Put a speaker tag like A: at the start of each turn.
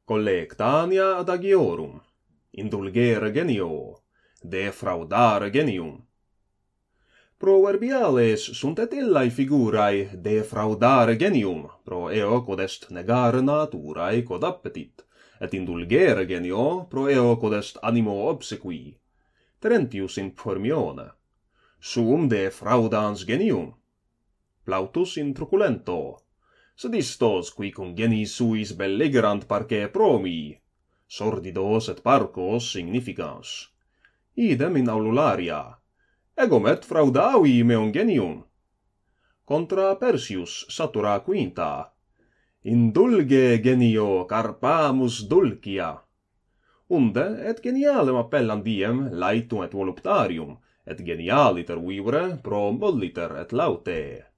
A: Collectanea Adagiorum, Indulgere Genio, Defraudare Genium. Proverbiales sunt et illae figurae defraudare genium, pro eo quod est negare naturae quod appetit, et indulgere genio pro eo quod est animo obsequi. Terentius in formione. Sum defraudans genium. Plautus in truculento. Sed istos qui cum genis suis belligerant parque promi, sordidos et parcos significans. Idem in aulularia. Egom et fraudavi meum genium. Contra Persius satura quinta. Indulge genio carpamus dulcia. Unde et genialem appellam diem laetum et voluptarium, et genialiter vivere pro molliter et laute.